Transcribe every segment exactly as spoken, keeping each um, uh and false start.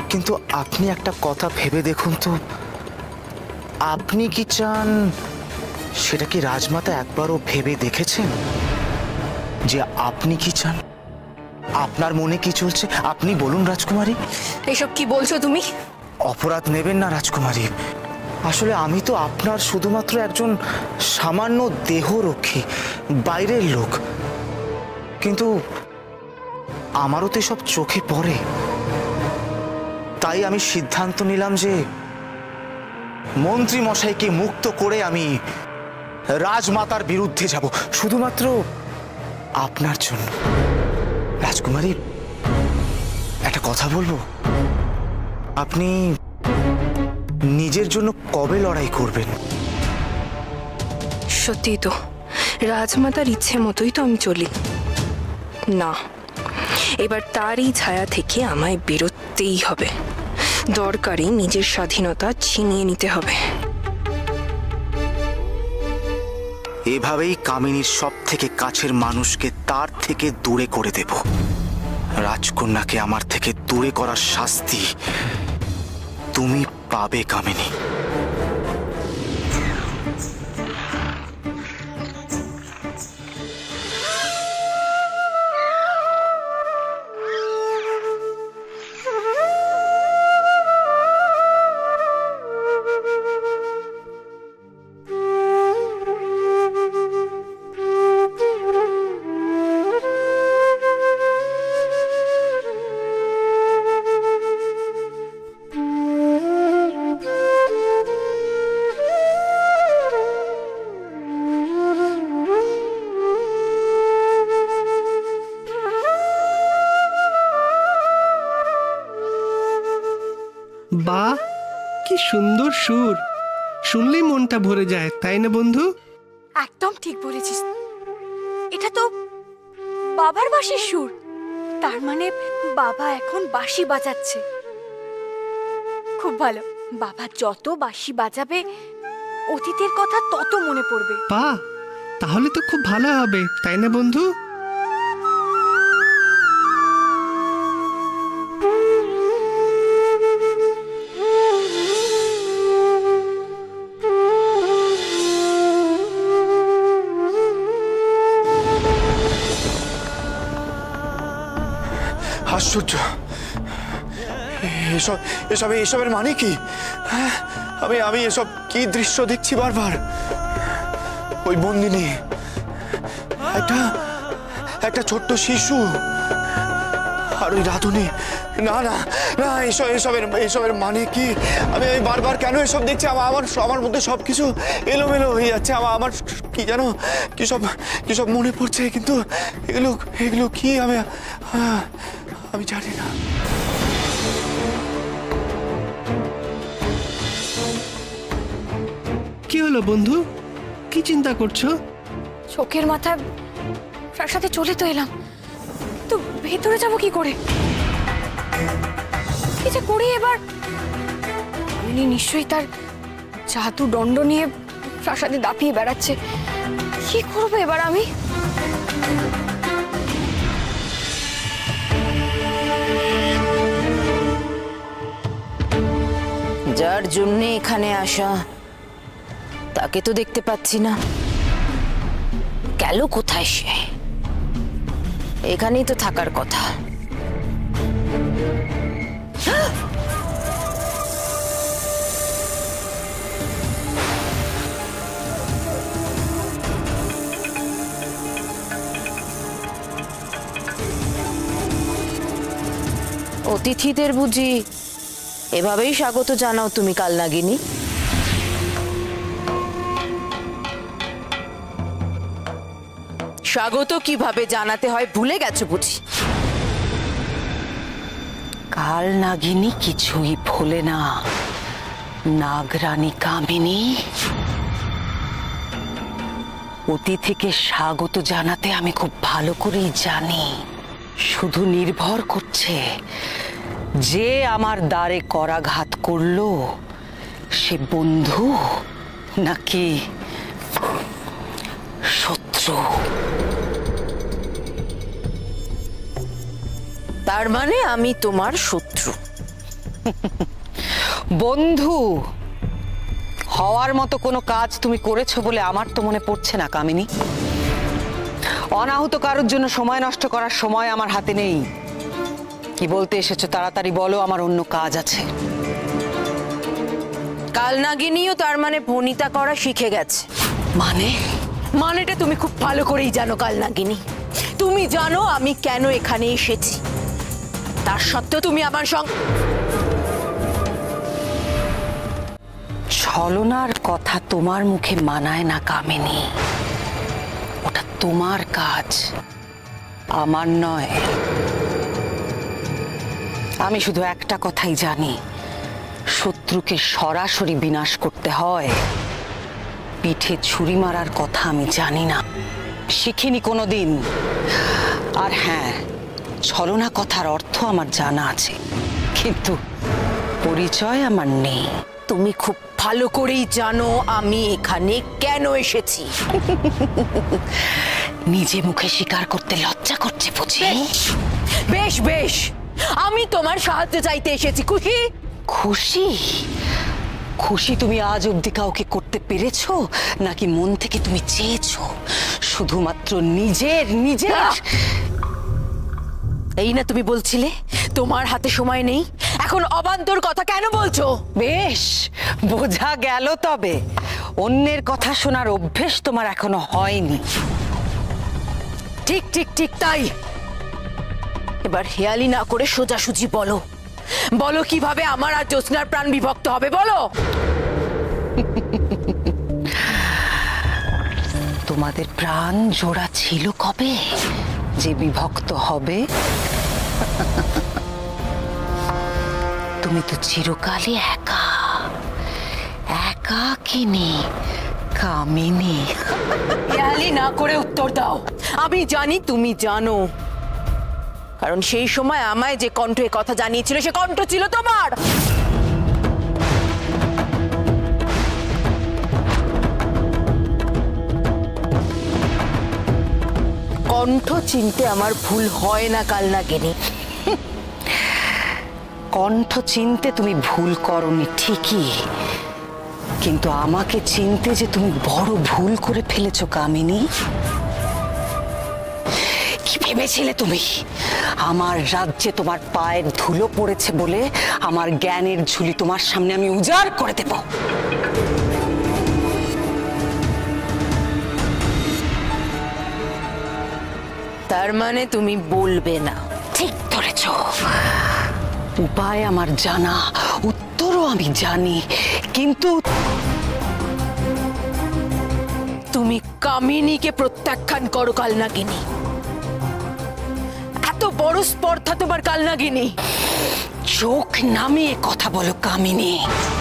কিন্তু আপনি একটা কথা ভেবে দেখুন তো, আপনি কি চান সেটা কি রাজমাতা একবারও ভেবে দেখেছেন যে আপনি কি চান? আপনার মনে কি চলছে আপনি বলুন রাজকুমারী। এসব কি বলছো তুমি? অপরাধ নেবেন না রাজকুমারী, আসলে আমি তো আপনার শুধুমাত্র একজন সামান্য দেহরক্ষী, বাইরের লোক, কিন্তু আমারও তো সব চোখে পড়ে। তাই আমি সিদ্ধান্ত নিলাম যে মন্ত্রী মশাইকে মুক্ত করে আমি রাজমাতার বিরুদ্ধে যাব, শুধুমাত্র আপনার জন্য। রাজকুমারী, একটা কথা বলবো, আপনি নিজের জন্য কবে লড়াই করবেন? সত্যি তো, রাজমাতার ইচ্ছে মতোই তো আমি চলি না। এবার তারই ছায়া থেকে আমায় বেরোতেই হবে, দরকারে নিজের স্বাধীনতা ছিনিয়ে নিতে হবে। এভাবেই কামিনীর সব থেকে কাছের মানুষকে তার থেকে দূরে করে দেব। রাজকন্যাকে আমার থেকে দূরে করার শাস্তি তুমি পাবে কামিনী। বাহ, কি সুন্দর সুর! শুনলেই মনটা ভরে যায়, তাই না বন্ধু? একদম ঠিক বলেছিস, এটা তো বাবার বাঁশির সুর। তার মানে বাবা এখন বাঁশি বাজাচ্ছে। খুব ভালো, বাবা যত বাঁশি বাজাবে অতীতের কথা তত মনে পড়বে। বাহ, তাহলে তো খুব ভালো হবে, তাই না বন্ধু? আশ্চর্য, এসব এসব এসবের মানে কি? আমি আমি এসব কি দৃশ্য দেখছি বারবার? ওই বন্দিনী, একটা একটা ছোট্ট শিশু, আর ওই রাধুনী। না না না, এসব এসবের এসবের মানে কি? আমি আমি বারবার কেন এসব দেখছি? আমার আমার আমার মধ্যে সব কিছু এলোমেলো হয়ে যাচ্ছে। আমার আমার কি যেন কি সব কি সব মনে পড়ছে, কিন্তু এগুলো এগুলো কি আমি আমি জানি না। কি হলো বন্ধু, কি চিন্তা করছো? চোখের মাথা তার সাথে চলে তো এলাম, তো ভেতরে যাব কি করে? কি যে করি এবার? উনি নিশ্চয়ই তার জাদু দণ্ড নিয়ে প্রাসাদে দাপিয়ে বেড়াচ্ছে। কি করবো এবার আমি? যার জন্য এখানে আসা তাকে তো দেখতে পাচ্ছি না, গেল কোথায় সে? এখানেই তো থাকার কথা। অতিথিদের বুঝি এভাবেই স্বাগত জানাও তুমি কালনাগিনী? স্বাগত কিভাবে জানাতে হয় ভুলে গেছো বুঝি? কালনাগিনী কিছুই ভোলে না, নাগরানী কামিনী। অতিথিকে স্বাগত জানাতে আমি খুব ভালো করেই জানি। শুধু নির্ভর করছে যে আমার দ্বারে করাঘাত করলো সে বন্ধু নাকি শত্রু। তার মানে আমি তোমার শত্রু, বন্ধু হওয়ার মতো কোনো কাজ তুমি করেছো বলে আমার তো মনে পড়ছে না কামিনী। অনাহুত কারোর জন্য সময় নষ্ট করার সময় আমার হাতে নেই। কি বলতে এসেছো তাড়াতাড়ি বলো, আমার অন্য কাজ আছে। কালনাগিনীও তার মানে ভনিতা করা শিখে গেছে। মানে মানেটা তুমি খুব ভালো করেই জানো কালনাগিনী। তুমি জানো আমি কেন এখানে এসেছি, তার সত্ত্বেও তুমি আমার সঙ্গে ছলনার কথা তোমার মুখে মানায় না কামিনী। ওটা তোমার কাজ, আমার নয়। আমি শুধু একটা কথাই জানি, শত্রুকে সরাসরি বিনাশ করতে হয়, পিঠে ছুরি মারার কথা আমি জানি না, শিখিনি কোনোদিন। আর হ্যাঁ, ছলনা কথার অর্থ আমার জানা আছে, কিন্তু পরিচয় আমার নেই। তুমি খুব ভালো করেই জানো আমি এখানে কেন এসেছি। নিজে মুখে স্বীকার করতে লজ্জা করছে বুঝি? বেশ বেশ, আমি তোমার সাহায্য চাইতে এসেছি। খুশি? খুশি? খুশি তুমি আজ অবধি কাউকে করতে পেরেছো, নাকি মন থেকে তুমি চেয়েছো শুধুমাত্র নিজের নিজের? এই না তুমি বলছিলে তোমার হাতে সময় নেই, এখন অবান্তর কথা কেন বলছো? বেশ, বোঝা গেল। তবে অন্যের কথা শোনার অভ্যেস তোমার এখনো হয়নি। ঠিক ঠিক ঠিক তাই। এবার হেয়ালি না করে সোজাসুজি বলো, বলো কিভাবে আমার আর জ্যোৎস্নার প্রাণ বিভক্ত হবে, বলো। তোমাদের প্রাণ জোড়া ছিল কবে যে বিভক্ত হবে? তুমি তো চিরকালই একা, একাকিনী কামিনী। হেয়ালি না করে উত্তর দাও। আমি জানি তুমি জানো, কারণ সেই সময় আমায় যে কণ্ঠ এ কথা জানিয়েছিল সে কণ্ঠ ছিল তোমার। কণ্ঠ চিনতে আমার ভুল হয় না কালনাগিনী। কণ্ঠ চিনতে তুমি ভুল করনি ঠিকই, কিন্তু আমাকে চিনতে যে তুমি বড় ভুল করে ফেলেছো কামিনী। কি ভেবেছিলে তুমি আমার রাজ্যে তোমার পায়ের ধুলো পড়েছে বলে আমার জ্ঞানের ঝুলি তোমার সামনে আমি উজাড় করে দেব? তার মানে তুমি বলবে না? ঠিক ধরেছ। উপায় আমার জানা, উত্তরও আমি জানি, কিন্তু তুমি কামিনীকে প্রত্যাখ্যান করো কালনাগিনী। এত বড় স্পর্ধা তোমার কালনাগিনী? চোখ নামিয়ে কথা বলো কামিনী।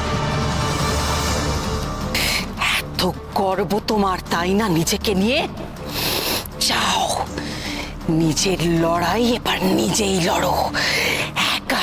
এত গর্ব তোমার তাই না নিজেকে নিয়ে? যাও, নিজের লড়াই এবার নিজেই লড়ো, একা।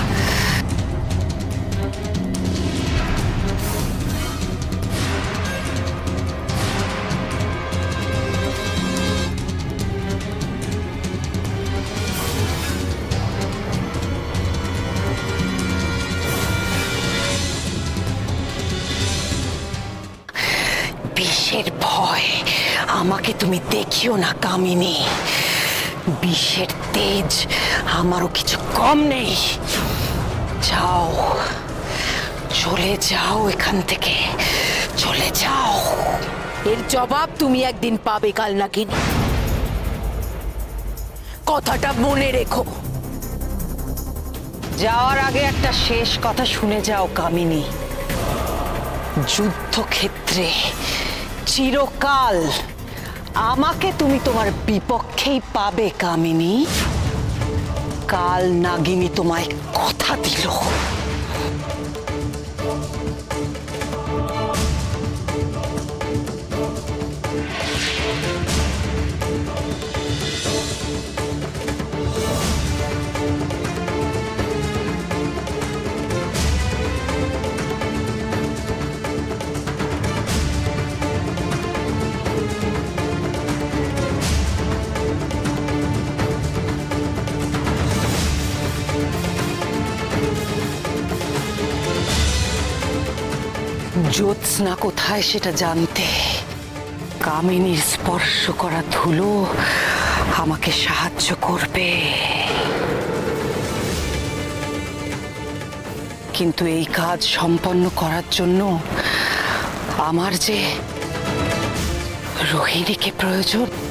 বিষের ভয় আমাকে তুমি দেখিও না কামিনী। বিষের তেজ আমারও কিছু কম নেই। যাও, চলে যাও এখান থেকে, চলে যাও। এর জবাব তুমি একদিন পাবে কালনাগিনী, কথাটা মনে রেখো। যাওয়ার আগে একটা শেষ কথা শুনে যাও কামিনী। যুদ্ধক্ষেত্রে চিরকাল আমাকে তুমি তোমার বিপক্ষেই পাবে কামিনী। কাল নাগিনী তোমায় কথা দিল। জ্যোৎস্না কোথায় সেটা জানতে কামিনীর স্পর্শ করা ধুলো আমাকে সাহায্য করবে। কিন্তু এই কাজ সম্পন্ন করার জন্য আমার যে রোহিণীকে প্রয়োজন,